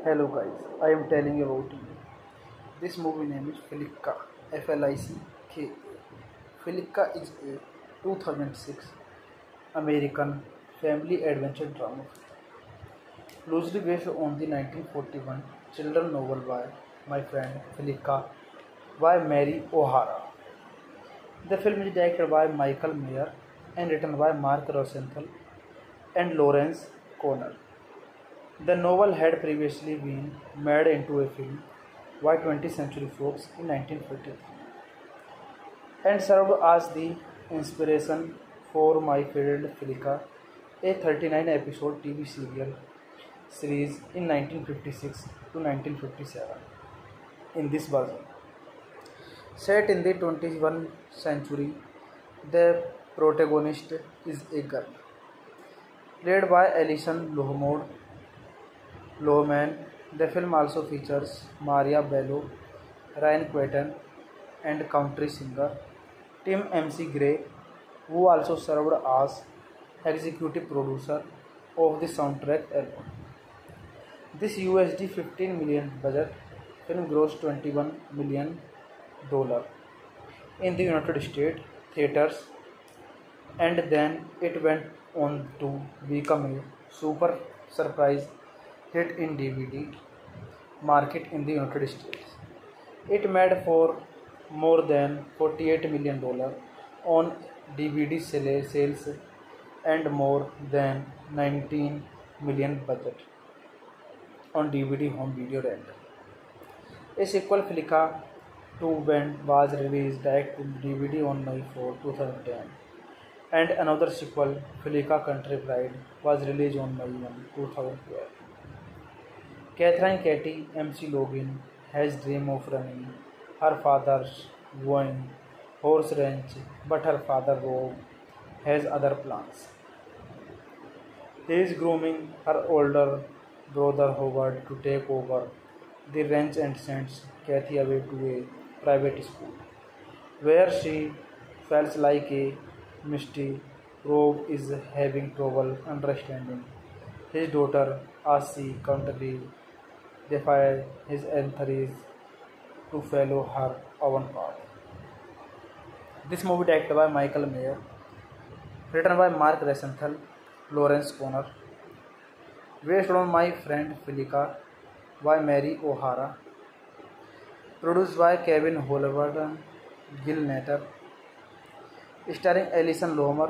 Hello guys, I am telling you about you. This movie name is Filicka, Flick. Filicka is a 2006 American family adventure drama loosely based on the 1941 children's novel by my friend Filicka by Mary O'Hara. The film is directed by Michael Mayer and written by Mark Rosenthal and Lawrence Conner. The novel had previously been made into a film by 20th Century Fox in 1953 and served as the inspiration for My Favorite Filica, a 39-episode TV serial series in 1956 to 1957. In this version, set in the 21st century, the protagonist is a girl played by Alison Lohman. The film also features Maria Bello, Ryan Quatermain, and country singer Tim McGraw, who also served as executive producer of the soundtrack album. This USD 15 million budget film grossed $21 million in the United States theaters, and then it went on to become a super surprise hit in DVD market in the United States. It made for more than $48 million on DVD sales and more than 19 million budget on DVD home video rental. A sequel, Flicka 2 Bend, was released direct to DVD on May 4, 2010, and another sequel, Flicka Country Pride, was released on May 1, 2012. Catherine Katy McLaughlin has dream of running her father's going horse ranch, but her father Rob has other plans. He is grooming her older brother Howard to take over the ranch and sends Kathy away to a private school, where she feels like a Misty. Rob is having trouble understanding his daughter as she can't defy his entries to follow her own path. This movie directed by Michael Mayer, written by Mark Rosenthal, Lawrence Conner, based on My Friend Filica by Mary O'Hara, produced by Kevin Holverton, Gil Natter, starring Alison Lohmer,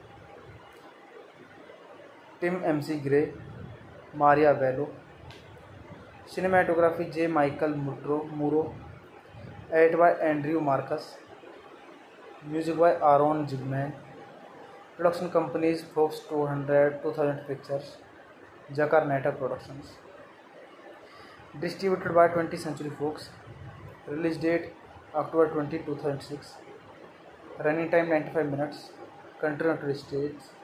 Tim McGraw, Maria Bello, cinematography J. Michael Muro, edit by Andrew Marcus, music by Aaron Zigman, production companies Fox 2000 Pictures, Jakarta Productions, distributed by 20th Century Fox, release date October 20, 2006, running time 95 minutes, country United States,